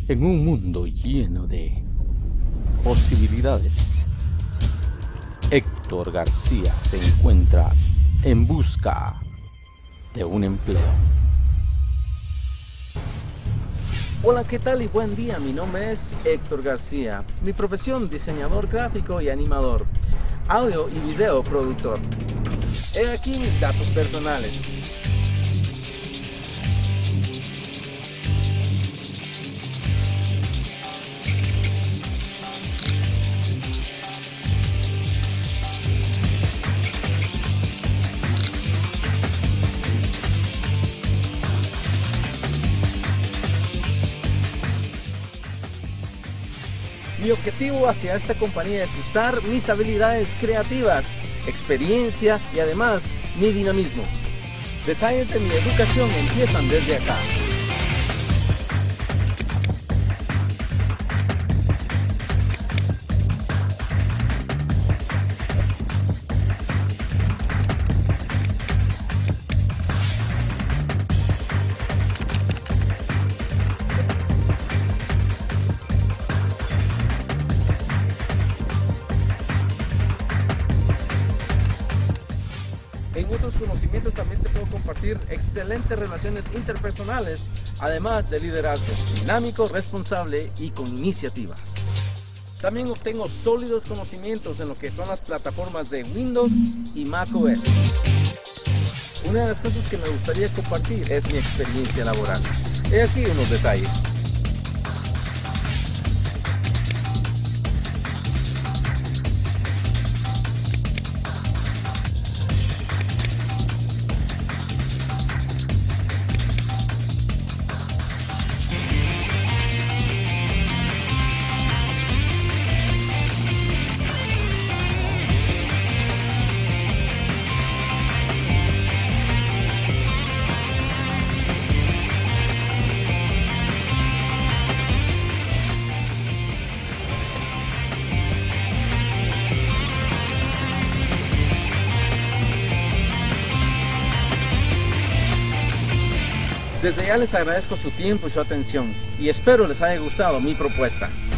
En un mundo lleno de posibilidades, Héctor García se encuentra en busca de un empleo. Hola, ¿qué tal y buen día? Mi nombre es Héctor García. Mi profesión, diseñador gráfico y animador, audio y video productor. He aquí mis datos personales. Mi objetivo hacia esta compañía es usar mis habilidades creativas, experiencia y además mi dinamismo. Detalles de mi educación empiezan desde acá. En otros conocimientos también te puedo compartir excelentes relaciones interpersonales, además de liderazgo dinámico, responsable y con iniciativa. También obtengo sólidos conocimientos en lo que son las plataformas de Windows y macOS. Una de las cosas que me gustaría compartir es mi experiencia laboral. He aquí unos detalles. Desde ya les agradezco su tiempo y su atención y espero les haya gustado mi propuesta.